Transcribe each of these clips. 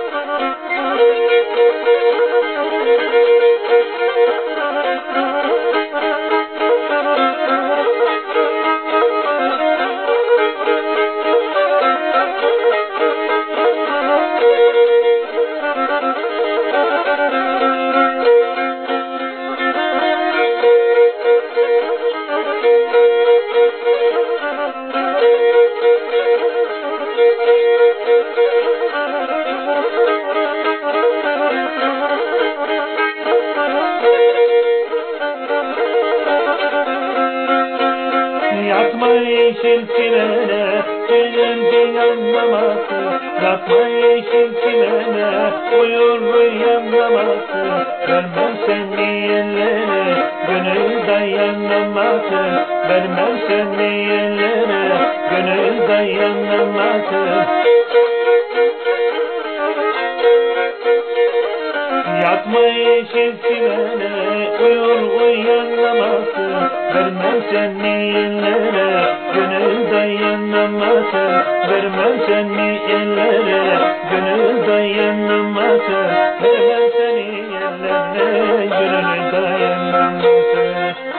Yatma yeşil çimene, çiğnenci anlamasın. Yatma yeşil çimene, uyur uyanlamasın. Vermem seni ellere, gönül dayanlamasın. Vermem seni ellere, gönül dayanlamasın. Yatma yeşil çimene, uyur uyanlamasın. Vermem seni ellere, gönül dayanlamasın. Vermem seni ellere, gönül dayanlamasın. Vermem seni ellere, gönül dayanlamasın.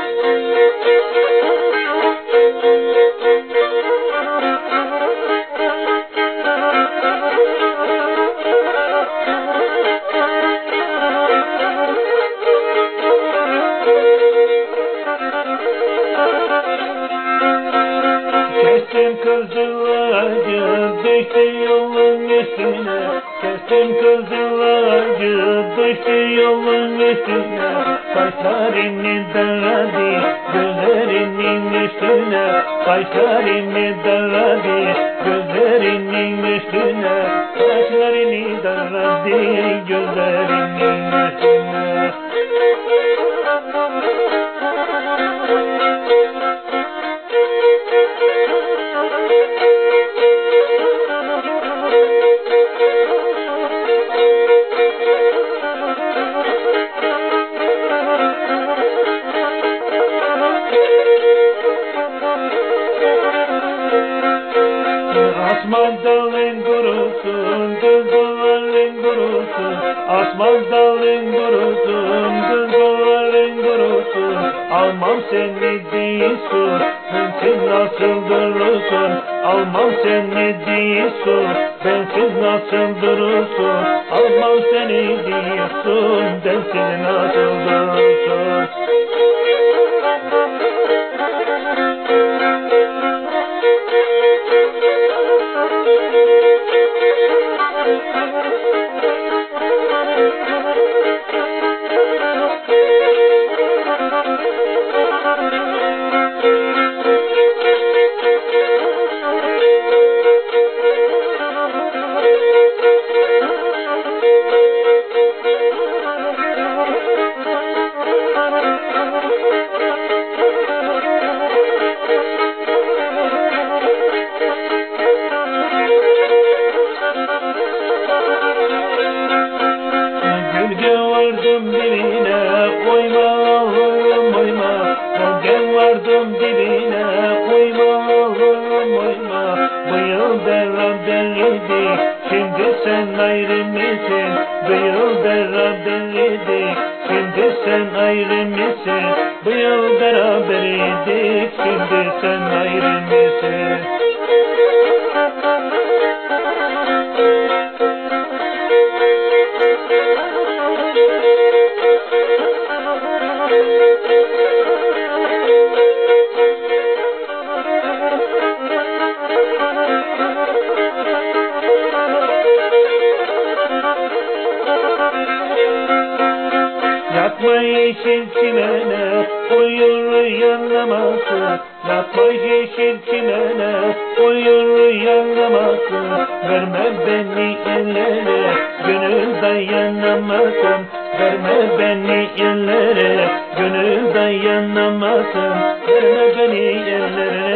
Kestim kızıl ağacı, düştü yolun üstüne. Kestim kızıl ağacı, düştü yolun üstüne. Saçlarını daradı, gözlerinin üstüne. Saçlarını daradı, gözlerinin üstüne. Saçlarını daradı, gözlerinin üstüne. Asman dalın kurusun, kızılların kurusun. Asman dalın kurusun, kızılların kurusun. Almam seni diyorsun, bensiz nasıl durursun? Almam seni diyorsun, bensiz nasıl durursun? Almam seni diyorsun, bensiz nasıl durursun? Vardım dibine, uyma Allah'ım uyma. Ben vardım dibine, uyma Allah'ım uyma. Bu yıl beraberiydik, şimdi sen ayrı mısın? Bu yıl beraberiydik, şimdi sen ayrı mısın? Bu yıl beraberiydik, şimdi sen ayrı mısın? Yatma yeşil çimene, uyur uyanlamasın. Yatma yeşil çimene, uyur uyanlamasın. Verme beni ellere, gönül dayanlamasın. Verme beni ellere, gönül dayanlamasın. Verme beni ellere,